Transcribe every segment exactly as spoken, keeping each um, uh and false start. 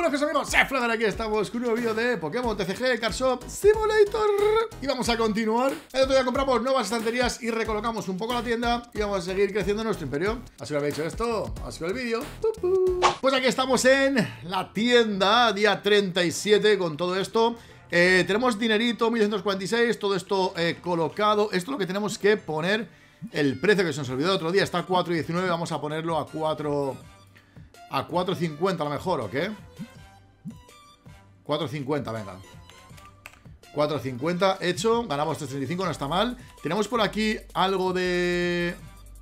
buenas noches amigos, soy Flagar, aquí estamos con un nuevo vídeo de Pokémon T C G Card Shop Simulator. Y vamos a continuar. El otro día compramos nuevas estanterías y recolocamos un poco la tienda y vamos a seguir creciendo nuestro imperio. Así que habéis hecho esto, así que el vídeo. Pues aquí estamos en la tienda, día treinta y siete con todo esto. eh, Tenemos dinerito, mil ciento cuarenta y seis, todo esto eh, colocado. Esto es lo que tenemos que poner. El precio que se nos olvidó el otro día está a cuatro diecinueve, vamos a ponerlo a cuatro... A cuatro cincuenta a lo mejor, ¿o qué? cuatro cincuenta, venga. cuatro cincuenta, hecho. Ganamos tres treinta y cinco, no está mal. Tenemos por aquí algo de...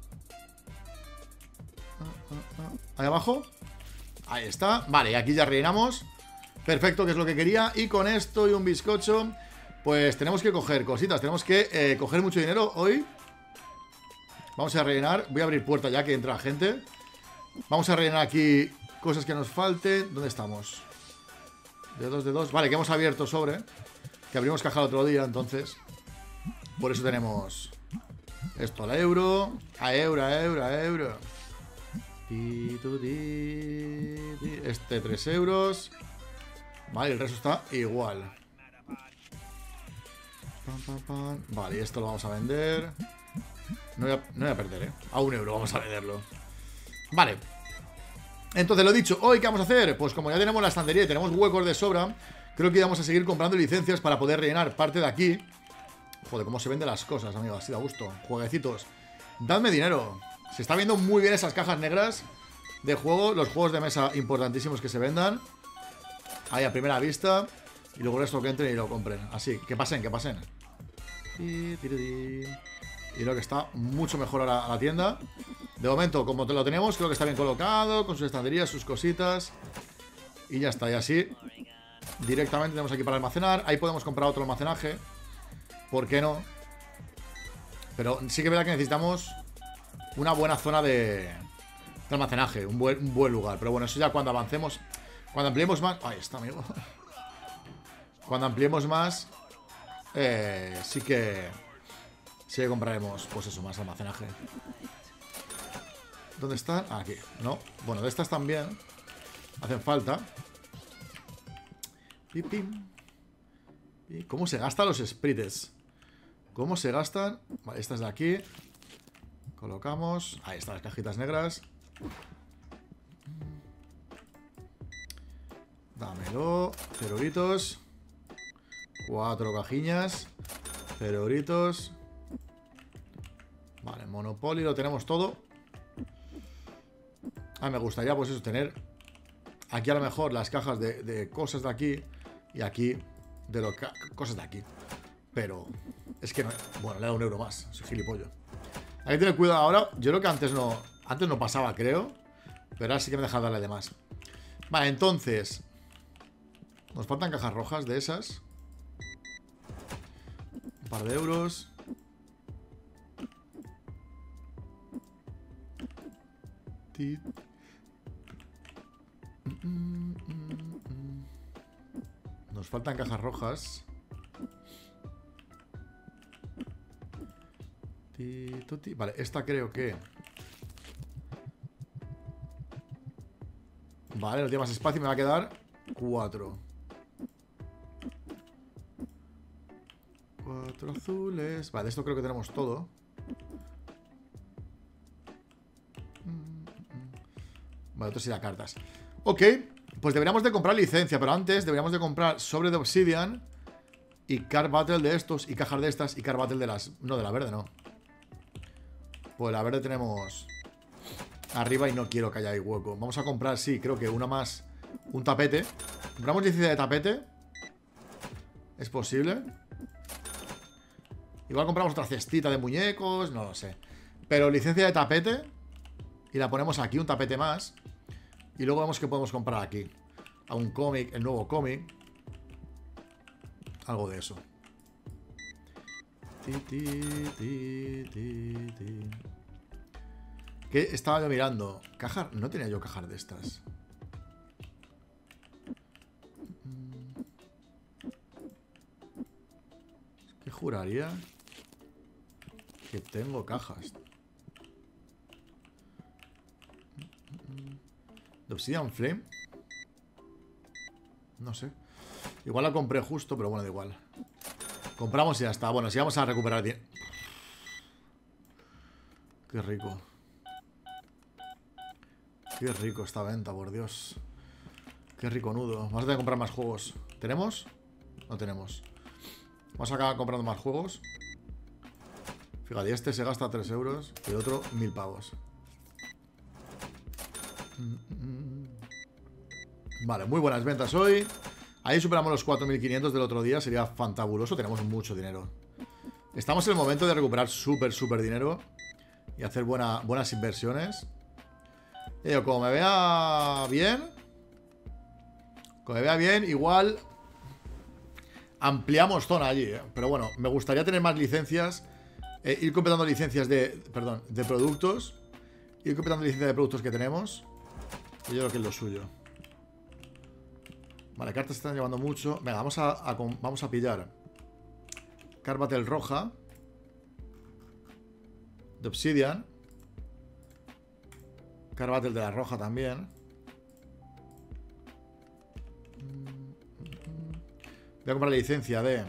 Ahí abajo. Ahí está. Vale, aquí ya rellenamos. Perfecto, que es lo que quería. Y con esto y un bizcocho, pues tenemos que coger cositas. Tenemos que eh, coger mucho dinero hoy. Vamos a rellenar. Voy a abrir puerta ya que entra la gente. Vamos a rellenar aquí cosas que nos falten. ¿Dónde estamos? De dos, de dos. Vale, que hemos abierto sobre. Que abrimos caja el otro día, entonces. Por eso tenemos esto al euro. A euro, a euro, a euro. Este tres euros. Vale, el resto está igual. Vale, y esto lo vamos a vender. No voy a, no voy a perder, ¿eh? A un euro vamos a venderlo. Vale. Entonces, lo dicho, ¿hoy qué vamos a hacer? Pues como ya tenemos la estantería y tenemos huecos de sobra, creo que vamos a seguir comprando licencias para poder rellenar parte de aquí. Joder, cómo se venden las cosas, amigos, así da gusto. Jueguecitos. Dadme dinero. Se está viendo muy bien esas cajas negras de juego. Los juegos de mesa importantísimos que se vendan ahí a primera vista. Y luego el resto que entren y lo compren. Así, que pasen, que pasen. Y creo que está mucho mejor ahora la tienda. De momento, como te lo tenemos, creo que está bien colocado, con sus estanterías, sus cositas. Y ya está, y así directamente tenemos aquí para almacenar. Ahí podemos comprar otro almacenaje. ¿Por qué no? Pero sí que es verdad que necesitamos una buena zona de, de almacenaje, un buen, un buen lugar. Pero bueno, eso ya cuando avancemos. Cuando ampliemos más... Ahí está, amigo. Cuando ampliemos más, eh, sí que... Sí que compraremos, pues eso, más almacenaje. ¿Dónde están? Ah, aquí, ¿no? Bueno, de estas también hacen falta. Pim, pim. ¿Y cómo se gastan los sprites? ¿Cómo se gastan? Vale, estas de aquí. Colocamos. Ahí están las cajitas negras. Dámelo. Cero euritos. Cuatro cajiñas. Cero euritos. Vale, Monopoly lo tenemos todo. Ah, me gustaría pues eso, tener aquí a lo mejor las cajas de, de cosas de aquí. Y aquí de lo que, cosas de aquí. Pero es que no. Bueno, le da un euro más, soy gilipollo. Hay que tener cuidado ahora. Yo creo que antes no Antes no pasaba, creo. Pero ahora sí que me deja darle de más. Vale, entonces nos faltan cajas rojas de esas. Un par de euros. Nos faltan cajas rojas. Vale, esta creo que... Vale, no tiene más espacio, me va a quedar cuatro. Cuatro azules. Vale, esto creo que tenemos todo. Vale, otro sí da cartas. Ok, pues deberíamos de comprar licencia. Pero antes deberíamos de comprar sobre de Obsidian y Card Battle de estos, y cajas de estas, y Card Battle de las... No, de la verde no. Pues la verde tenemos arriba y no quiero que haya ahí hueco. Vamos a comprar, sí, creo que una más. Un tapete. Compramos licencia de tapete. ¿Es posible? Igual compramos otra cestita de muñecos, no lo sé. Pero licencia de tapete. Y la ponemos aquí, un tapete más. Y luego vemos que podemos comprar aquí. A un cómic, el nuevo cómic. Algo de eso. Ti, ti, ti, ti, ti. ¿Qué estaba yo mirando? Cajar. No tenía yo cajar de estas. ¿Qué juraría? Que tengo cajas. De Obsidian Flame. No sé. Igual la compré justo, pero bueno, da igual. Compramos y ya está. Bueno, si vamos a recuperar dinero. Qué rico. Qué rico esta venta, por Dios. Qué rico nudo. Vamos a tener que comprar más juegos. ¿Tenemos? No tenemos. Vamos a acabar comprando más juegos. Fíjate, este se gasta tres euros y el otro mil pavos. Vale, muy buenas ventas hoy. Ahí superamos los cuatro mil quinientos del otro día. Sería fantabuloso, tenemos mucho dinero. Estamos en el momento de recuperar súper, súper dinero y hacer buena, buenas inversiones. Y yo, como me vea bien, como me vea bien, igual ampliamos zona allí, ¿eh? Pero bueno, me gustaría tener más licencias, eh, ir completando licencias de, perdón, de productos, ir completando licencias de productos que tenemos. Y yo creo que es lo suyo. Vale, cartas se están llevando mucho. Venga, vamos a, a vamos a pillar Carbatel roja de Obsidian. Carbatel de la roja también. Voy a comprar la licencia de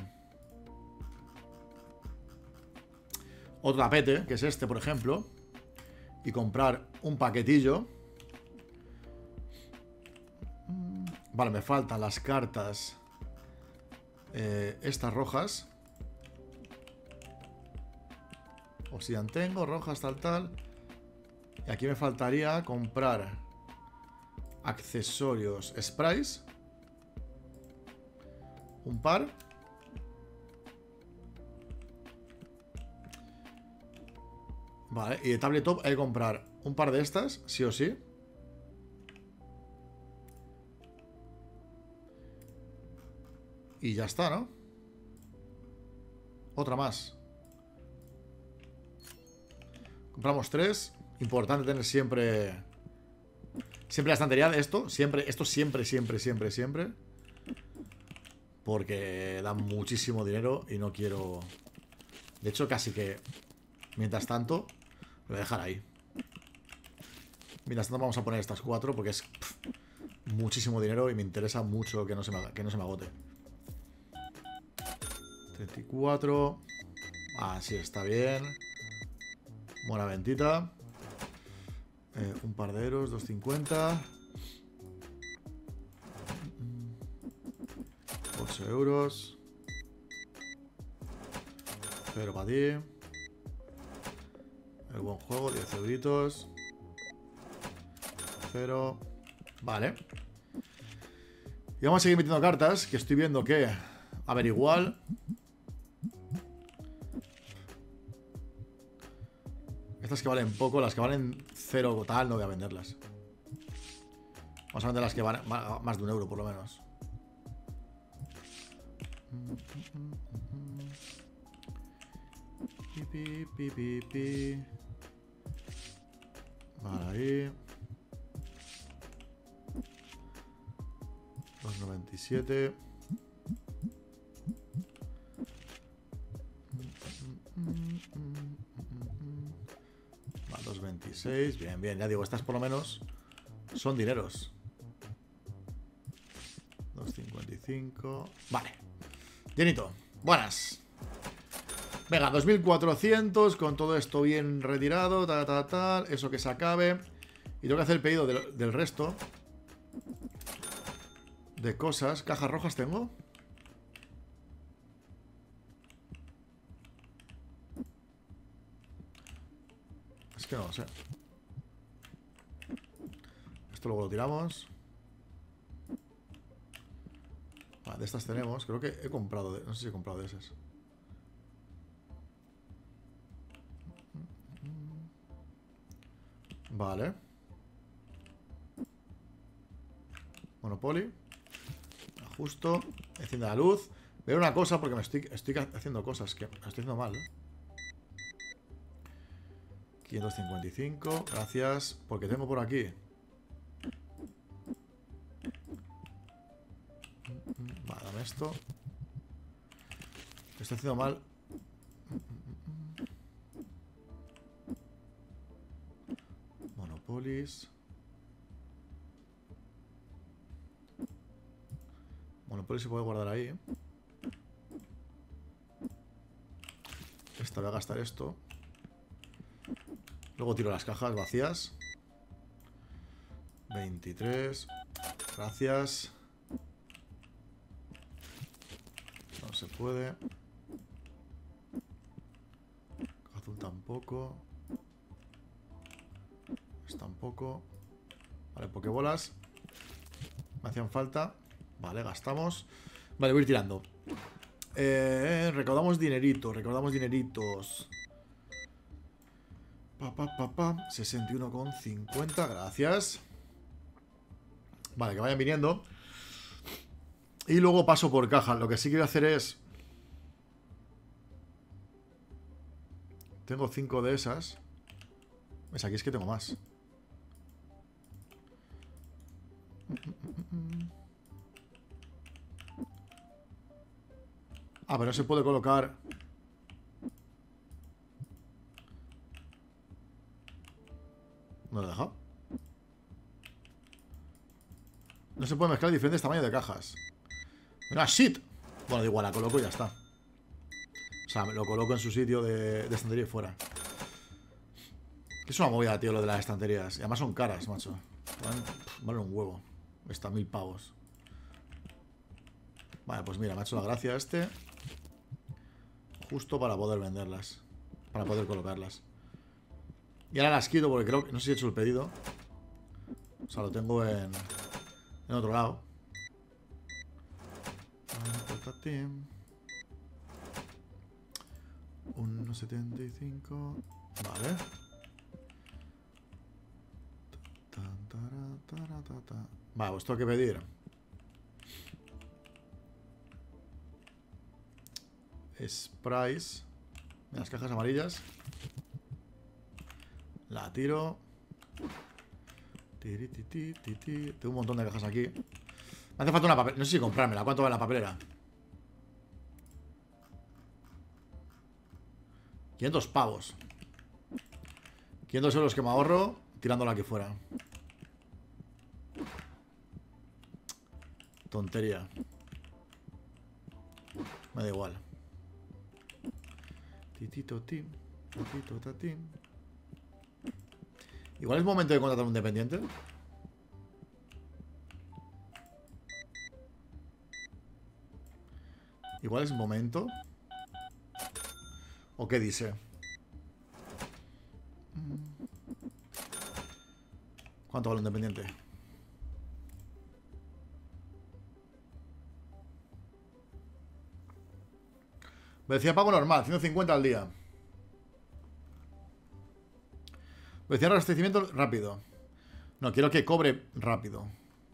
otro tapete, que es este, por ejemplo. Y comprar un paquetillo. Vale, me faltan las cartas. Eh, estas rojas. Obsidian tengo, rojas, tal, tal. Y aquí me faltaría comprar accesorios sprays. Un par. Vale, y de tabletop hay que comprar un par de estas, sí o sí. Y ya está, ¿no? Otra más. Compramos tres. Importante tener siempre Siempre la estantería de esto. Siempre, esto siempre, siempre, siempre, siempre. Porque da muchísimo dinero y no quiero... De hecho, casi que... Mientras tanto, lo voy a dejar ahí. Mientras tanto vamos a poner estas cuatro porque es pff, muchísimo dinero y me interesa mucho que no se me, que no se me agote. treinta y cuatro. Ah, sí, está bien. Buena ventita. Eh, un par de euros, dos cincuenta. ocho euros. Cero para ti. El buen juego, diez euritos. Cero. Vale. Y vamos a seguir metiendo cartas, que estoy viendo que... A ver, igual... Estas que valen poco, las que valen cero o tal, no voy a venderlas. Vamos a vender las que valen más de un euro, por lo menos. Pi, pi, pi, pi. Vale, ahí. dos noventa y siete. Vale, dos veintiséis. Bien, bien, ya digo, estas por lo menos son dineros. dos cincuenta y cinco. Vale. Llenito. Buenas. Venga, dos mil cuatrocientos con todo esto bien retirado, tal, tal, tal. Eso que se acabe. Y tengo que hacer el pedido del, del resto de cosas. ¿Cajas rojas tengo? Es que no lo sé. Esto luego lo tiramos. Vale, de estas tenemos. Creo que he comprado de, no sé si he comprado de esas. Vale. Monopoly. Ajusto. Enciende la luz. Veo una cosa porque me estoy, estoy haciendo cosas que me estoy haciendo mal. quinientos cincuenta y cinco. Gracias. Porque tengo por aquí. Vale, dame esto. Me estoy haciendo mal. Monopolis. Monopoly se puede guardar ahí. Esta voy a gastar esto. Luego tiro las cajas vacías. veintitrés. Gracias. No se puede. Azul tampoco. Este tampoco. Vale, pokebolas. Me hacían falta. Vale, gastamos. Vale, voy a ir tirando. Eh, recaudamos dinerito. Recaudamos dineritos. Pa, pa, pa, pa. sesenta y uno con cincuenta. Gracias. Vale, que vayan viniendo. Y luego paso por caja. Lo que sí quiero hacer es... Tengo cinco de esas. Pues aquí es que tengo más. Ah, pero no se puede colocar... ¿No lo he dejado? No se puede mezclar diferentes tamaños de cajas. ¡Ah, shit! Bueno, da igual, la coloco y ya está. O sea, lo coloco en su sitio de, de estantería y fuera. Es una movida, tío, lo de las estanterías. Y además son caras, macho. Valen, valen un huevo. Está mil pavos. Vale, pues mira, me ha hecho la gracia este. Justo para poder venderlas. Para poder colocarlas. Y ahora las quito porque creo que... No sé si he hecho el pedido. O sea, lo tengo en... En otro lado. uno setenta y cinco. Vale. Vale, pues tengo que pedir es price. Las cajas amarillas. La tiro. Tengo un montón de cajas aquí. Me hace falta una papelera. No sé si comprármela. ¿Cuánto vale la papelera? quinientos pavos. quinientos euros que me ahorro tirándola aquí fuera. Tontería. Me da igual. Titito tim. Titito tatim. Igual es momento de contratar un dependiente. Igual es momento. ¿O qué dice? ¿Cuánto vale un dependiente? Me decía pago normal, ciento cincuenta al día. Me decía abastecimiento rápido. No, quiero que cobre rápido.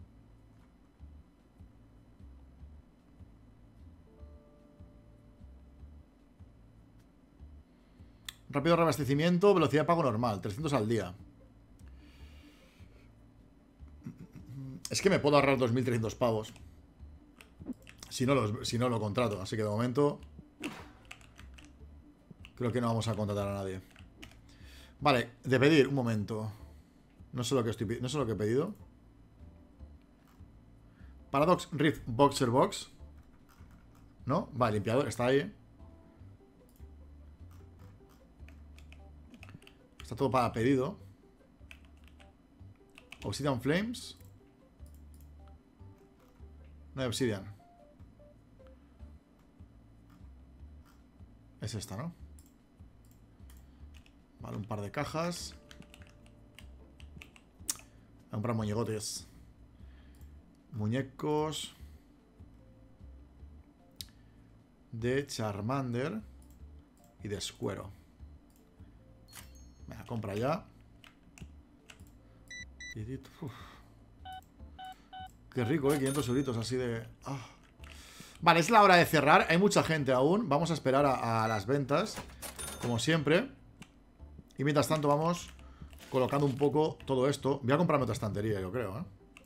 Rápido reabastecimiento, velocidad de pago normal, trescientos al día. Es que me puedo ahorrar dos mil trescientos pavos si no, los, si no lo contrato. Así que de momento creo que no vamos a contratar a nadie. Vale, de pedir, un momento. No sé lo que estoy no sé lo que he pedido. Paradox Rift Boxer Box. ¿No? Vale, limpiador, está ahí. Está todo para pedido. Obsidian Flames. No hay Obsidian. Es esta, ¿no? Vale, un par de cajas. Voy a comprar muñecotes. Muñecos de Charmander y de Squero. Venga, compra ya. Uf. Qué rico, ¿eh? quinientos euritos así de... Ah. Vale, es la hora de cerrar. Hay mucha gente aún. Vamos a esperar a, a las ventas, como siempre. Y mientras tanto vamos colocando un poco todo esto. Voy a comprarme otra estantería, yo creo, ¿eh?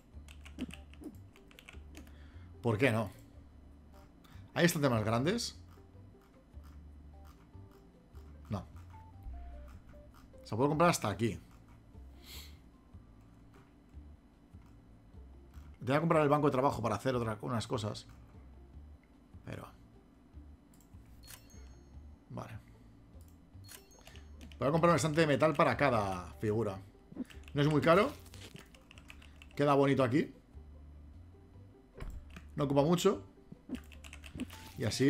¿Por qué no? ¿Hay estantes más grandes? No. Se puede comprar hasta aquí. Voy a comprar el banco de trabajo para hacer otras unas cosas. Pero... Vale. Voy a comprar un estante de metal para cada figura. No es muy caro. Queda bonito aquí. No ocupa mucho. Y así.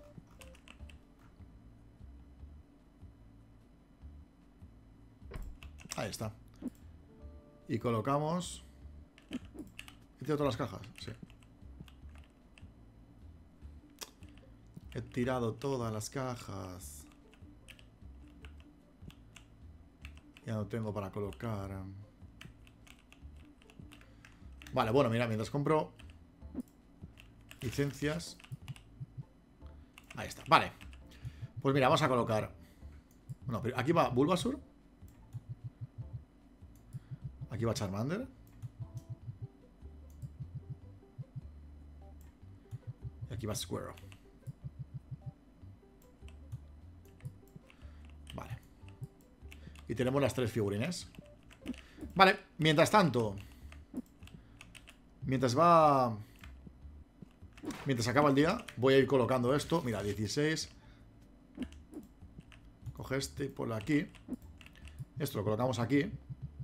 Ahí está. Y colocamos... ¿He tirado todas las cajas? Sí. He tirado todas las cajas. Ya no tengo para colocar. Vale, bueno, mira, mientras compro licencias. Ahí está, vale. Pues mira, vamos a colocar. Bueno, pero aquí va Bulbasaur. Aquí va Charmander. Y aquí va Squirrel. Vale. Y tenemos las tres figurines. Vale, mientras tanto, Mientras va... Mientras acaba el día, voy a ir colocando esto. Mira, dieciséis. Coge este por aquí. Esto lo colocamos aquí.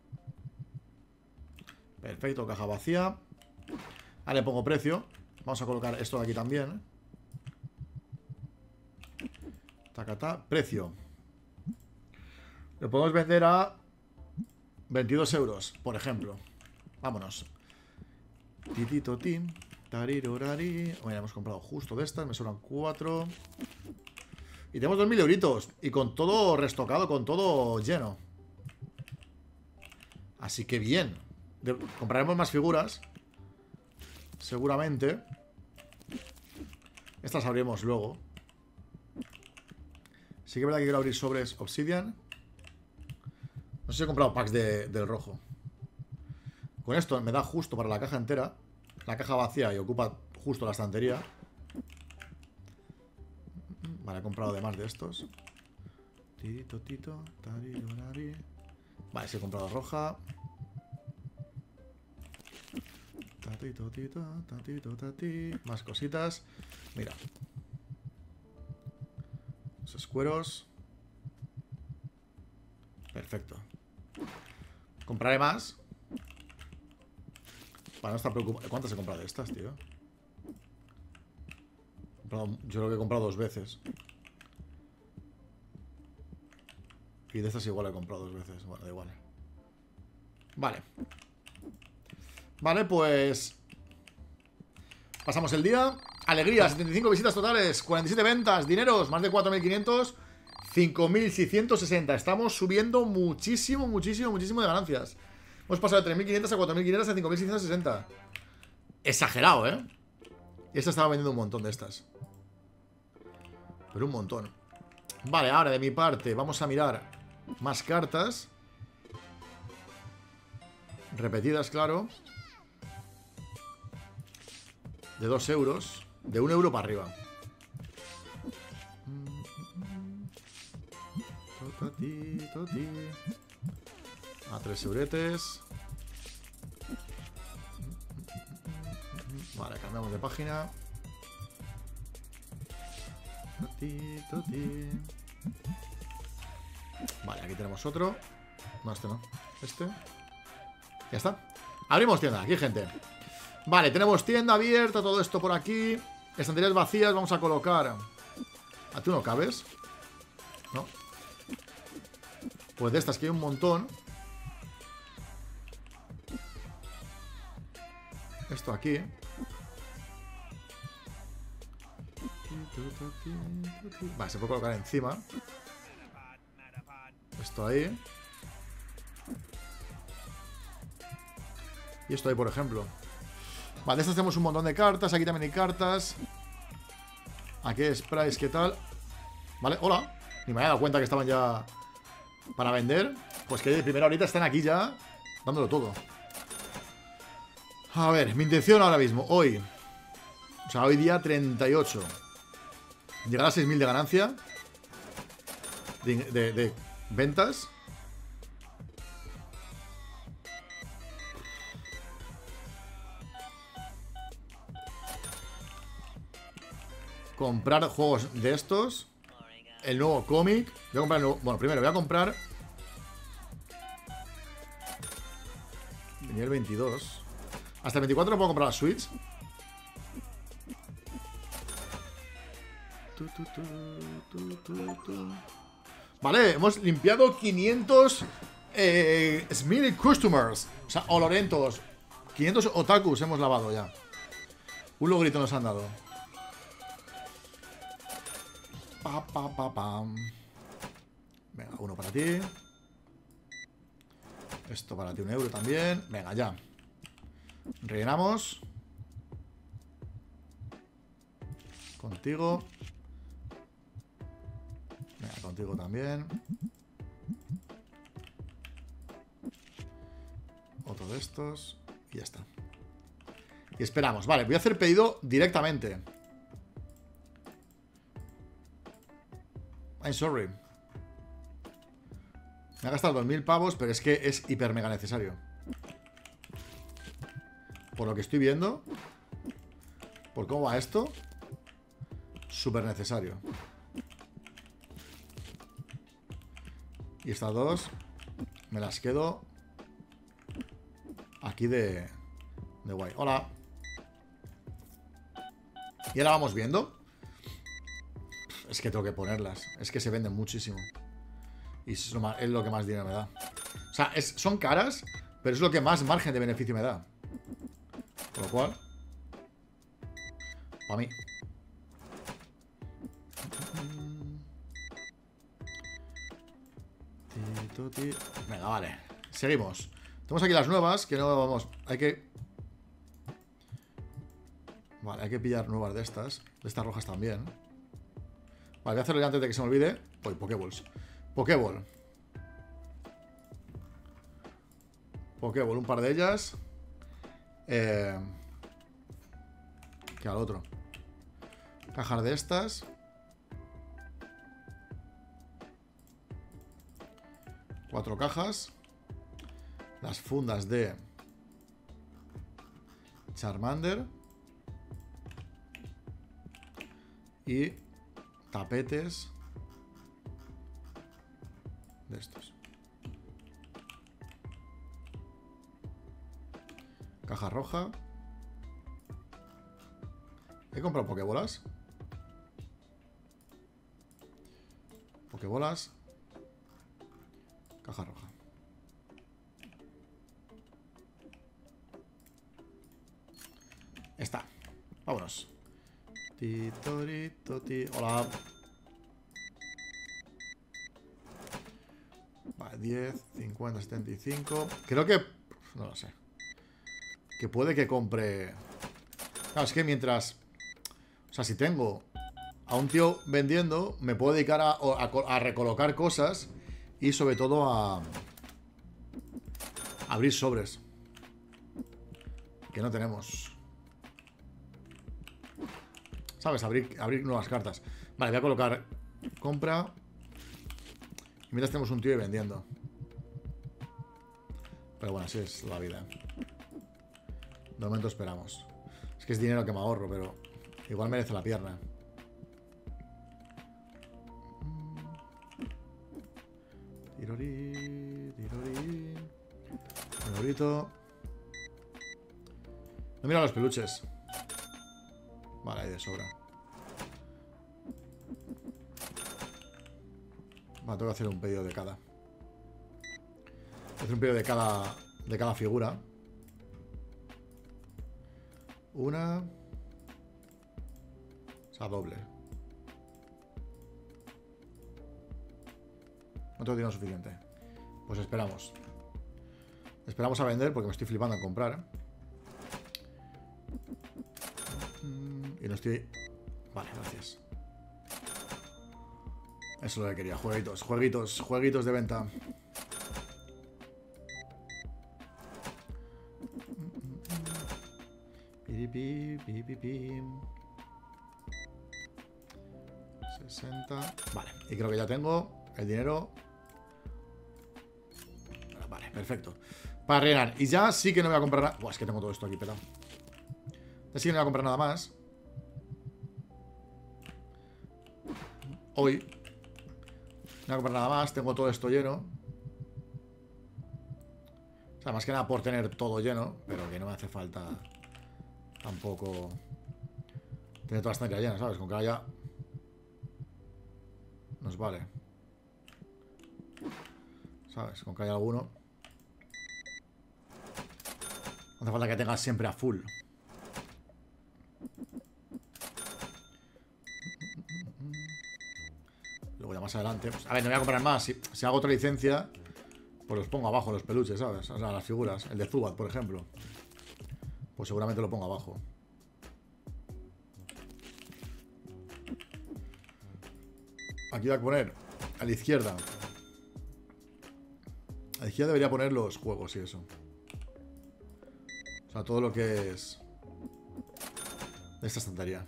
Perfecto, caja vacía. Ahora le pongo precio. Vamos a colocar esto de aquí también. Tacata. Precio. Lo podemos vender a veintidós euros, por ejemplo. Vámonos. Titito tim. Tarirorari. Bueno, hemos comprado justo de estas. Me sobran cuatro. Y tenemos dos mil euritos. Y con todo restocado, con todo lleno. Así que bien. De compraremos más figuras. Seguramente. Estas abriremos luego. Sí que es verdad que quiero abrir sobres Obsidian. No sé si he comprado packs de, del rojo. Con esto me da justo para la caja entera. La caja vacía y ocupa justo la estantería. Vale, he comprado además de estos. Tito, tito, tarirorari. Vale, sí he comprado roja. Tatito, tito, tatito, tati. Más cositas. Mira. Esos cueros. Perfecto. Compraré más. Para no estar preocupado. ¿Cuántas he comprado de estas, tío? He comprado, yo creo que he comprado dos veces. Y de estas igual he comprado dos veces. Bueno, da igual. Vale. Vale, pues... Pasamos el día. Alegría, setenta y cinco visitas totales, cuarenta y siete ventas, dineros, más de cuatro mil quinientos, cinco mil seiscientos sesenta. Estamos subiendo muchísimo, muchísimo, muchísimo de ganancias. Hemos pasado de tres mil quinientos a cuatro mil quinientos a cinco mil seiscientos sesenta. Exagerado, ¿eh? Y esta estaba vendiendo un montón de estas. Pero un montón. Vale, ahora de mi parte vamos a mirar más cartas. Repetidas, claro. De dos euros. De un euro para arriba. A tres euretes. Vale, cambiamos de página. Vale, aquí tenemos otro. No, este no. Este. Ya está. Abrimos tienda, aquí gente. Vale, tenemos tienda abierta, todo esto por aquí. Estanterías vacías, vamos a colocar. ¿A tú no cabes? ¿No? Pues de estas que hay un montón. Esto aquí. Vale, se puede colocar encima. Esto ahí. Y esto ahí, por ejemplo. Vale, de estas tenemos un montón de cartas. Aquí también hay cartas. Aquí hay sprays, ¿qué tal? Vale, hola. Ni me había dado cuenta que estaban ya para vender. Pues que de primera ahorita están aquí ya dándolo todo. A ver, mi intención ahora mismo, hoy. O sea, hoy día treinta y ocho. Llegar a seis mil de ganancia. De, de, de ventas. comprar juegos de estos. El nuevo cómic. Voy a comprar el nuevo... Bueno, primero voy a comprar nivel veintidós. Hasta el veinticuatro no puedo comprar la Switch. Tu, tu, tu, tu, tu, tu. Vale, hemos limpiado quinientos eh, Smelly Customers. O sea, olorentos. quinientos otakus hemos lavado ya. Un logrito nos han dado. Pa, pa, pa, pam. Venga, uno para ti. Esto para ti, un euro también. Venga, ya. Rellenamos. Contigo. Venga, contigo también. Otro de estos. Y ya está. Y esperamos. Vale, voy a hacer pedido directamente. I'm sorry. Me ha gastado dos mil pavos, pero es que es hiper mega necesario. Por lo que estoy viendo, por cómo va esto, súper necesario. Y estas dos me las quedo aquí de, de guay. Hola. Y ahora vamos viendo. Es que tengo que ponerlas. Es que se venden muchísimo. Y es lo, más, es lo que más dinero me da. O sea, es, son caras, pero es lo que más margen de beneficio me da. Con lo cual, para mí. Venga, vale. Seguimos. Tenemos aquí las nuevas, que no vamos. Hay que... Vale, hay que pillar nuevas de estas. De estas rojas también. Vale, voy a hacerlo ya antes de que se me olvide. Uy, Pokéballs. Pokéball. Pokéball, un par de ellas. Eh... Que al otro. Cajas de estas. Cuatro cajas. Las fundas de Charmander. Y tapetes de estos. Caja roja. He comprado pokebolas. Pokebolas. Caja roja. Está. Vámonos. Titorito, ti. Hola. Vale, diez, cincuenta, setenta y cinco. Creo que... No lo sé. Que puede que compre... Claro, es que mientras... O sea, si tengo a un tío vendiendo, me puedo dedicar a, a, a recolocar cosas y sobre todo a... a abrir sobres. Que no tenemos. ¿Sabes? Abrir, abrir nuevas cartas. Vale, voy a colocar compra. Y mientras tenemos un tío ahí vendiendo. Pero bueno, así es la vida. De momento esperamos. Es que es dinero que me ahorro, pero igual merece la pierna. Tirorí, tirorí. Un eurito. No mira los peluches. Vale, ahí de sobra. Vale, tengo que hacer un pedido de cada. Voy a hacer un pedido de cada. De cada figura. Una. O sea, doble. No tengo dinero suficiente. Pues esperamos. Esperamos a vender porque me estoy flipando en comprar. Y no estoy... Vale, gracias. Eso es lo que quería. Jueguitos, jueguitos, jueguitos de venta. Piripi, piripi. sesenta. Vale, y creo que ya tengo el dinero. Vale, perfecto. Para rellenar. Y ya sí que no voy a comprar nada. Buah, es que tengo todo esto aquí, pelado. Ya sí que no voy a comprar nada más. hoy. No voy a comprar nada más. Tengo todo esto lleno. O sea, más que nada por tener todo lleno. Pero que no me hace falta tampoco tener toda la estantería llena, ¿sabes? Con que haya... nos vale. ¿Sabes? Con que haya alguno. No hace falta que tengas siempre a full. Luego ya más adelante pues, a ver, no voy a comprar más. Si, si hago otra licencia, pues los pongo abajo, los peluches, ¿sabes? O sea, las figuras. El de Zubat, por ejemplo. Pues seguramente lo pongo abajo. Aquí voy a poner a la izquierda. A la izquierda debería poner los juegos y eso. O sea, todo lo que es de esta estantería.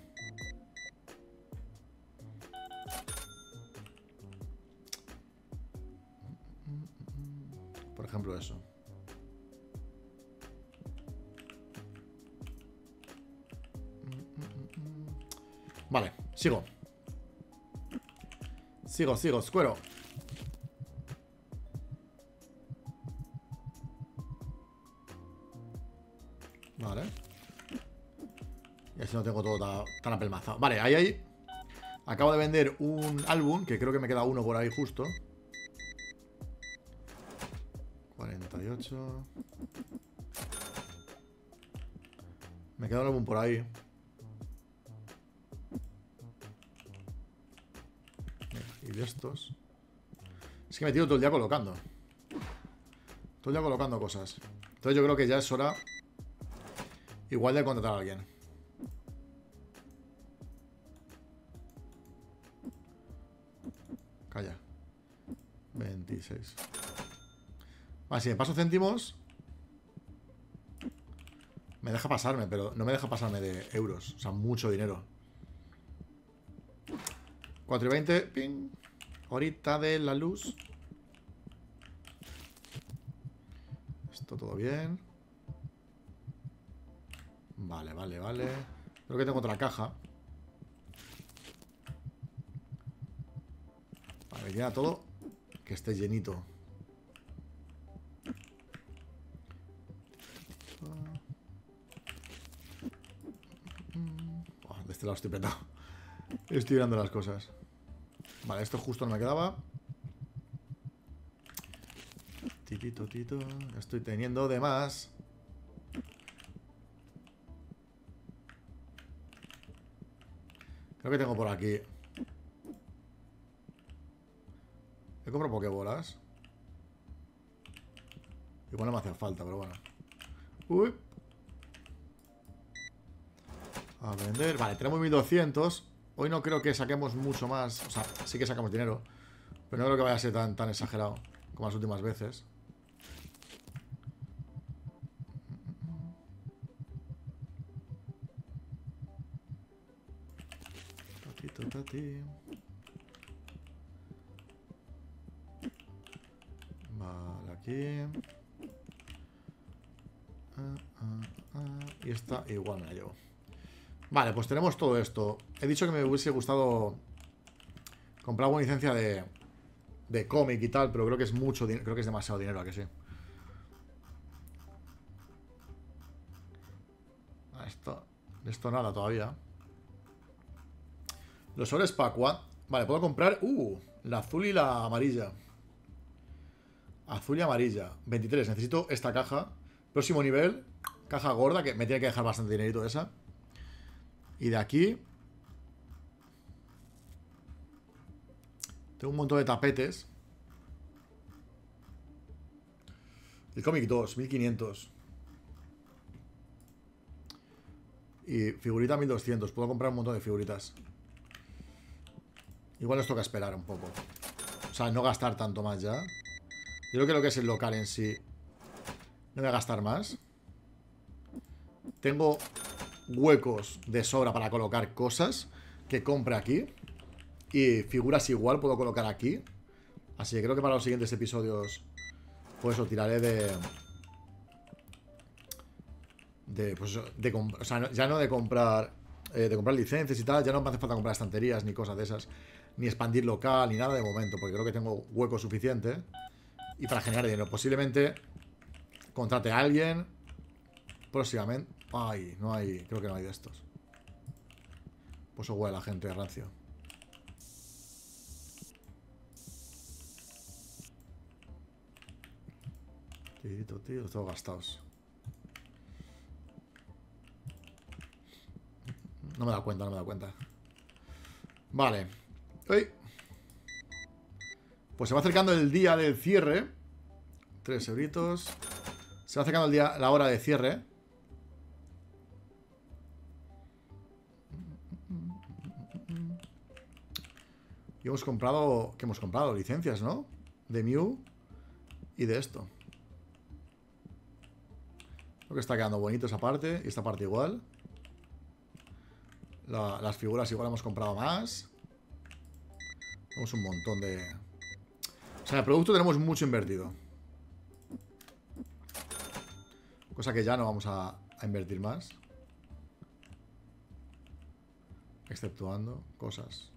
Por ejemplo, eso. Vale, sigo. Sigo, sigo, escuero. Vale. Y así no tengo todo tan, tan apelmazado. Vale, ahí, ahí. Acabo de vender un álbum, que creo que me queda uno por ahí justo. cuarenta y ocho. Me queda un álbum por ahí. Y de estos. Es que me tiro todo el día colocando. Todo el día colocando cosas. Entonces yo creo que ya es hora igual de contratar a alguien. Calla. veintiséis. Vale, si me paso céntimos me deja pasarme, pero no me deja pasarme de euros. O sea, mucho dinero. cuatro y veinte, ping. Horita de la luz. Esto todo bien. Vale, vale, vale. Creo que tengo otra caja. Vale, me queda todo que esté llenito. Oh, de este lado estoy petado. Estoy mirando las cosas. Vale, esto justo no me quedaba. Titito, tito. Estoy teniendo de más. Creo que tengo por aquí. He comprado pokebolas. Igual no me hacen falta, pero bueno. Uy. A vender. Vale, tenemos mil doscientos. Hoy no creo que saquemos mucho más. O sea, sí que sacamos dinero, pero no creo que vaya a ser tan, tan exagerado como las últimas veces. Tatito, tati. Vale, aquí. Ah, ah, ah. Y esta igual me la llevo. Vale, pues tenemos todo esto. He dicho que me hubiese gustado comprar una licencia de, de cómic y tal, pero creo que es mucho dinero. Creo que es demasiado dinero, ¿a que sí? Esto, esto nada todavía. Los sobres Pacua. Vale, puedo comprar... Uh, la azul y la amarilla. Azul y amarilla. veintitrés, necesito esta caja. Próximo nivel. Caja gorda, que me tiene que dejar bastante dinerito esa. Y de aquí tengo un montón de tapetes. El cómic dos, mil quinientos. Y figurita mil doscientos. Puedo comprar un montón de figuritas. Igual nos toca esperar un poco. O sea, no gastar tanto más ya. Yo creo que lo que es el local en sí no voy a gastar más. Tengo huecos de sobra para colocar cosas que compre aquí. Y figuras igual puedo colocar aquí. Así que creo que para los siguientes episodios pues lo tiraré de... De, pues, de o sea, ya no de comprar eh, de comprar licencias y tal. Ya no me hace falta comprar estanterías ni cosas de esas. ni expandir local, ni nada de momento, porque creo que tengo hueco suficiente. Y para generar dinero, posiblemente contrate a alguien próximamente. Ay, no hay, creo que no hay de estos. Pues eso huele a la gente, rancio. Tío, tío, los tengo gastados. No me da cuenta, no me da cuenta. Vale. Uy. Pues se va acercando el día del cierre. Tres euritos. Se va acercando el día, la hora de cierre. Y hemos comprado... ¿Qué hemos comprado? Licencias, ¿no? De Mew y de esto. Creo que está quedando bonito esa parte. Y esta parte igual. La, las figuras igual hemos comprado más. Tenemos un montón de... O sea, en el producto tenemos mucho invertido. Cosa que ya no vamos a, a invertir más. Exceptuando cosas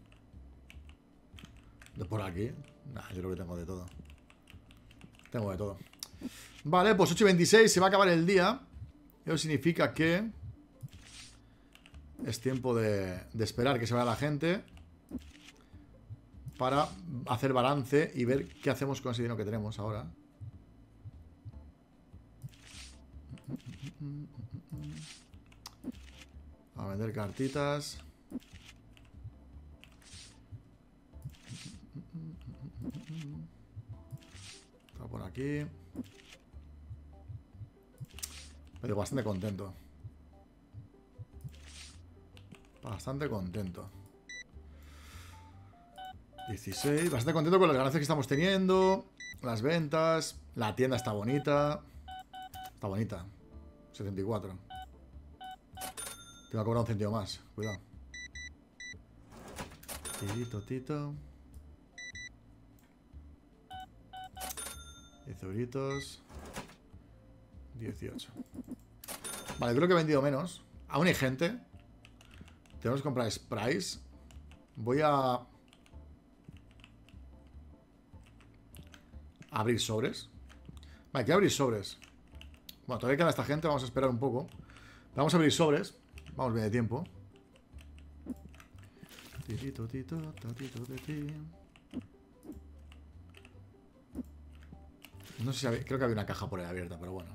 de por aquí. Nah, yo creo que tengo de todo. Tengo de todo. Vale, pues ocho y veintiséis. Se va a acabar el día. Eso significa que es tiempo de, de esperar que se vaya la gente para hacer balance y ver qué hacemos con ese dinero que tenemos ahora. A vender cartitas. Está por aquí. Pero bastante contento. Bastante contento. dieciséis. Bastante contento con las ganancias que estamos teniendo. Las ventas. La tienda está bonita. Está bonita. setenta y cuatro. Te va a cobrar un céntimo más. Cuidado. Tito, tito. diez euritos. dieciocho. Vale, creo que he vendido menos. Aún hay gente. Tenemos que comprar sprays. Voy a abrir sobres. Vale, quiero abrir sobres. Bueno, todavía queda esta gente. Vamos a esperar un poco. Vamos a abrir sobres. Vamos bien de tiempo. Tito, tito, tatito, titi. No sé si había, creo que había una caja por ahí abierta, pero bueno.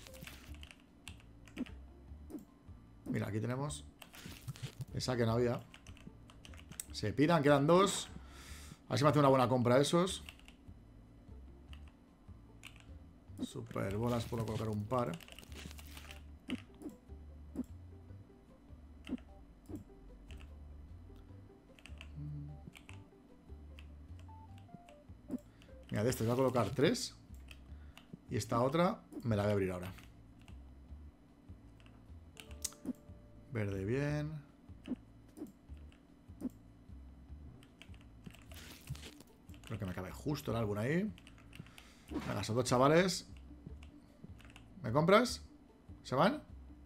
Mira, aquí tenemos esa que no había. Se piran, quedan dos. A ver si me hace una buena compra esos. Super bolas, puedo colocar un par. Mira, de este voy a colocar tres. Y esta otra me la voy a abrir ahora. Verde bien. Creo que me cabe justo el álbum ahí. Venga, son dos chavales. ¿Me compras? ¿Se van?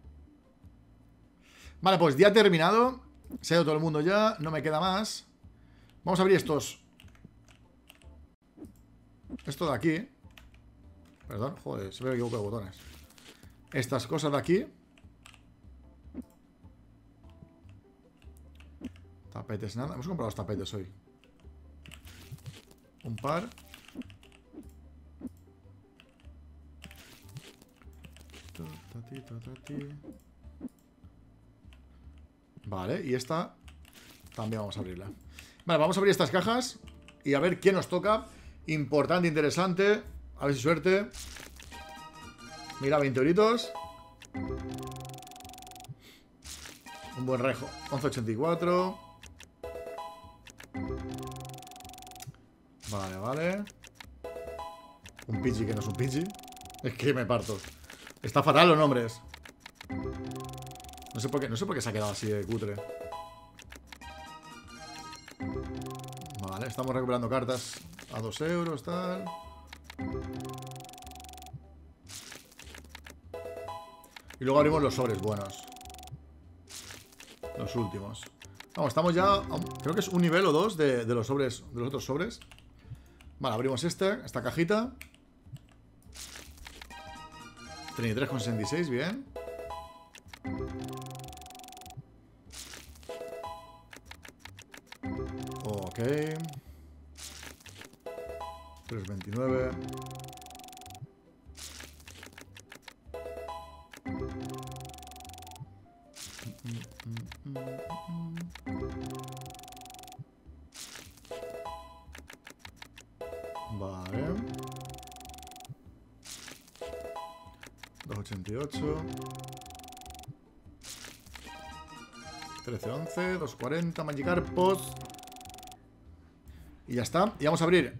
Vale, pues día terminado. Se ha ido todo el mundo ya. No me queda más. Vamos a abrir estos. Esto de aquí. Perdón, joder, se me equivoco de botones. Estas cosas de aquí. Tapetes, nada. Hemos comprado los tapetes hoy. Un par. Vale, y esta también vamos a abrirla. Vale, vamos a abrir estas cajas y a ver qué nos toca. Importante, interesante. A ver si suerte. Mira, veinte euritos. Un buen rejo. once ochenta y cuatro. Vale, vale. Un Pidgey que no es un Pidgey. Es que me parto. Está fatal los nombres. No sé por qué, no sé por qué se ha quedado así de cutre. Vale, estamos recuperando cartas a dos euros, tal. Y luego abrimos los sobres buenos. Los últimos. Vamos, estamos ya a un- creo que es un nivel o dos de, de los sobres, de los otros sobres. Vale, abrimos este, esta cajita. treinta y tres con sesenta y seis, bien. Ok. tres veintinueve. Vale. dos ochenta y ocho. trece once. dos cuarenta. Magikarpos. Y ya está. Y vamos a abrir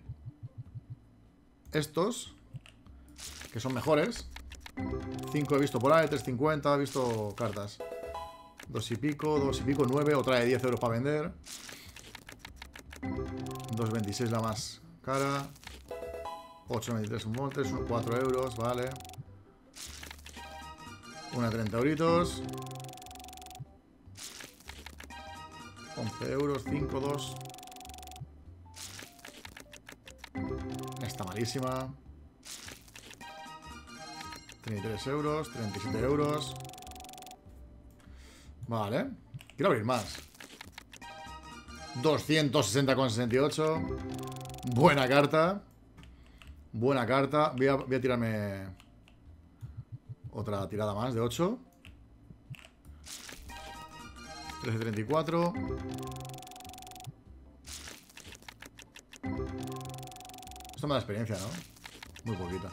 estos, que son mejores. cinco he visto por ahí. tres cincuenta. He visto cartas. dos y pico. dos y pico. nueve. Otra de diez euros para vender. dos veintiséis la más cara. ocho veintitrés un monte. cuatro euros. Vale. Una treinta euritos. once euros. cinco, dos. Está malísima. treinta y tres euros. treinta y siete euros. Vale. Quiero abrir más. doscientos sesenta con sesenta y ocho. Buena carta. Buena carta. Voy a, voy a tirarme otra tirada más de ocho. trece treinta y cuatro. Esto me da experiencia, ¿no? Muy poquita.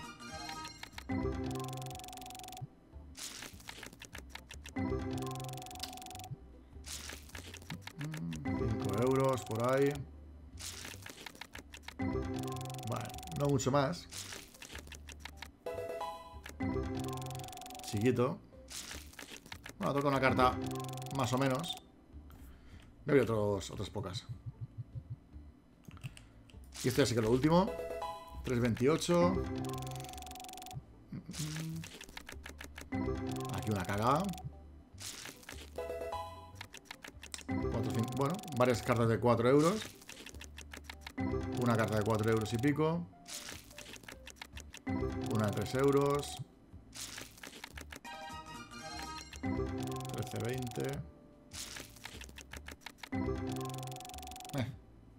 cinco euros por ahí. Vale, no mucho más. Chiquito. Bueno, toca una carta más o menos. Me voy a otros, otras pocas. Y este así que lo último. tres veintiocho. Aquí una cagada. cuatro, cinco, bueno, varias cartas de cuatro euros. Una carta de cuatro euros y pico. Una de tres euros. trece veinte. Eh.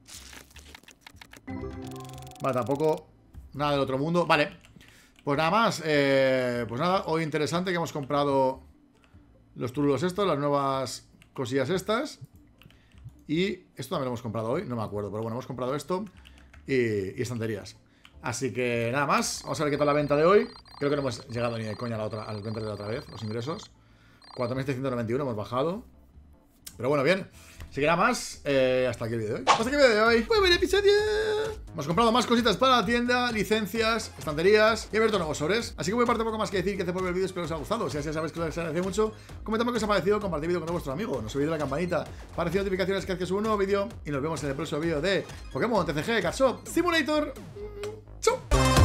Vale, tampoco nada del otro mundo. Vale, pues nada más. eh, Pues nada, hoy interesante que hemos comprado los turulos estos, las nuevas cosillas estas. Y esto también lo hemos comprado hoy, no me acuerdo, pero bueno, hemos comprado esto y, y estanterías. Así que nada más, vamos a ver qué tal la venta de hoy. Creo que no hemos llegado ni de coña a la otra, al venta de la otra vez, los ingresos. cuatro mil setecientos noventa y uno hemos bajado. Pero bueno, bien. Así que nada más, eh, hasta aquí el vídeo de hoy. Hasta aquí el vídeo de hoy. Muy buen episodio. Hemos comprado más cositas para la tienda, licencias, estanterías y he abierto nuevos sobres. Así que voy a parte poco más que decir que hace por ver el vídeo. Espero que os haya gustado. Si así sabéis que os agradece mucho, comentadme qué os ha parecido, compartid vídeo con vuestros amigos. No os olvidéis de la campanita para recibir notificaciones cada vez que subo un nuevo vídeo. Y nos vemos en el próximo vídeo de Pokémon T C G Card Shop Simulator. Chau.